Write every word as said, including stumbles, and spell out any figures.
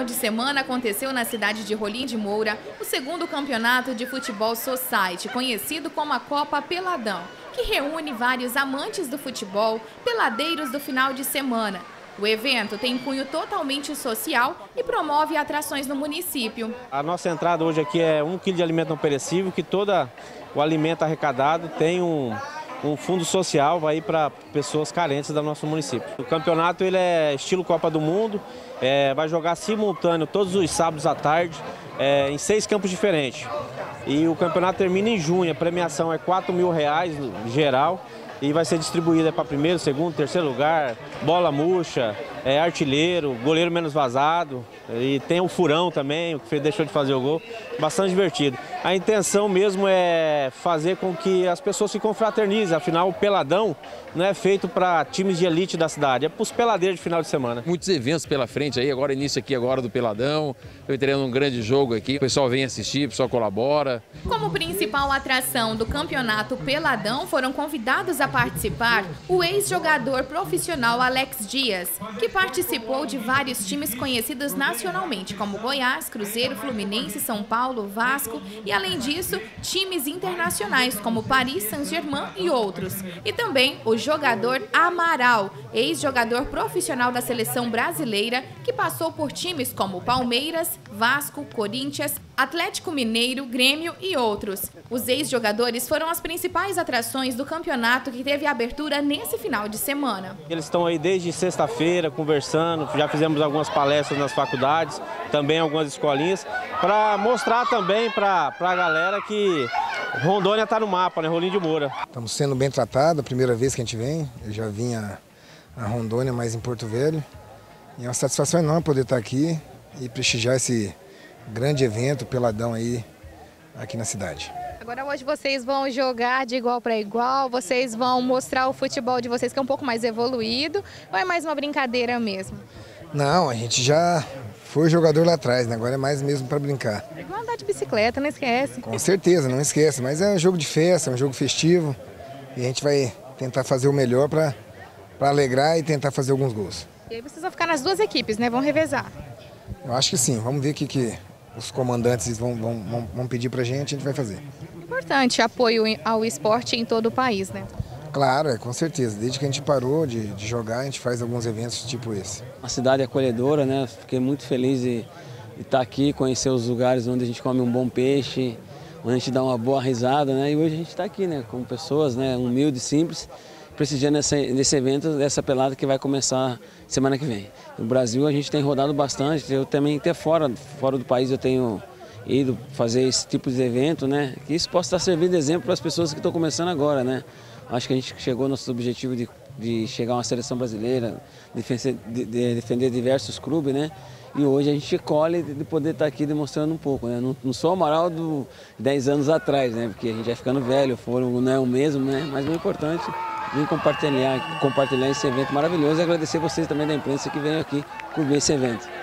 final de semana aconteceu na cidade de Rolim de Moura o segundo campeonato de futebol society, conhecido como a Copa Peladão, que reúne vários amantes do futebol, peladeiros do final de semana. O evento tem cunho totalmente social e promove atrações no município. A nossa entrada hoje aqui é um quilo de alimento não perecível, que todo o alimento arrecadado tem um... um fundo social vai para pessoas carentes do nosso município. O campeonato ele é estilo Copa do Mundo, é, vai jogar simultâneo todos os sábados à tarde, é, em seis campos diferentes. E o campeonato termina em junho, a premiação é quatro mil reais geral e vai ser distribuída para primeiro, segundo, terceiro lugar, bola murcha, é, artilheiro, goleiro menos vazado e tem o furão também, o que deixou de fazer o gol, bastante divertido. A intenção mesmo é fazer com que as pessoas se confraternizem, afinal o peladão não é feito para times de elite da cidade, é para os peladeiros de final de semana. Muitos eventos pela frente aí, agora início aqui agora do peladão, eu teremos um grande jogo aqui, o pessoal vem assistir, o pessoal colabora. Como principal atração do campeonato Peladão foram convidados a participar o ex-jogador profissional Alex Dias, que participou de vários times conhecidos nacionalmente, como Goiás, Cruzeiro, Fluminense, São Paulo, Vasco e, além disso, times internacionais como Paris Saint-Germain e outros. E também o jogador Amaral, ex-jogador profissional da seleção brasileira, que passou por times como Palmeiras, Vasco, Corinthians, Atlético Mineiro, Grêmio e outros. Os ex-jogadores foram as principais atrações do campeonato que teve abertura nesse final de semana. Eles estão aí desde sexta-feira conversando, já fizemos algumas palestras nas faculdades, também algumas escolinhas, para mostrar também para a galera que Rondônia está no mapa, né? Rolim de Moura. Estamos sendo bem tratados, a primeira vez que a gente vem, eu já vim a, a Rondônia, mas em Porto Velho. E é uma satisfação enorme poder estar aqui e prestigiar esse grande evento peladão aí aqui na cidade. Agora hoje vocês vão jogar de igual para igual, vocês vão mostrar o futebol de vocês que é um pouco mais evoluído, ou é mais uma brincadeira mesmo? Não, a gente já foi jogador lá atrás, né? Agora é mais mesmo para brincar. É igual andar de bicicleta, não esquece. Com certeza, não esquece, mas é um jogo de festa, é um jogo festivo e a gente vai tentar fazer o melhor para para alegrar e tentar fazer alguns gols. E aí vocês vão ficar nas duas equipes, né? Vão revezar. Eu acho que sim, vamos ver o que, que os comandantes vão, vão, vão pedir para a gente, a gente vai fazer. Importante apoio ao esporte em todo o país, né? Claro, é, com certeza. Desde que a gente parou de, de jogar, a gente faz alguns eventos tipo esse. A cidade é acolhedora, né? Fiquei muito feliz de, de estar aqui, conhecer os lugares onde a gente come um bom peixe, onde a gente dá uma boa risada, né? E hoje a gente está aqui, né? Com pessoas, né? Humildes, simples, prestigiando esse, desse evento, dessa pelada que vai começar semana que vem. No Brasil a gente tem rodado bastante, eu também até fora, fora do país eu tenho ido fazer esse tipo de evento, né? Que isso possa estar servindo de exemplo para as pessoas que estão começando agora, né? Acho que a gente chegou ao nosso objetivo de, de chegar a uma seleção brasileira, defender, de, de defender diversos clubes, né? E hoje a gente colhe de poder estar aqui demonstrando um pouco, né? Não, não sou o Amaral do dez anos atrás, né? Porque a gente vai ficando velho, foram, não é o mesmo, né? Mas o importante é vir compartilhar, compartilhar esse evento maravilhoso e agradecer vocês também da imprensa que veio aqui cobrir esse evento.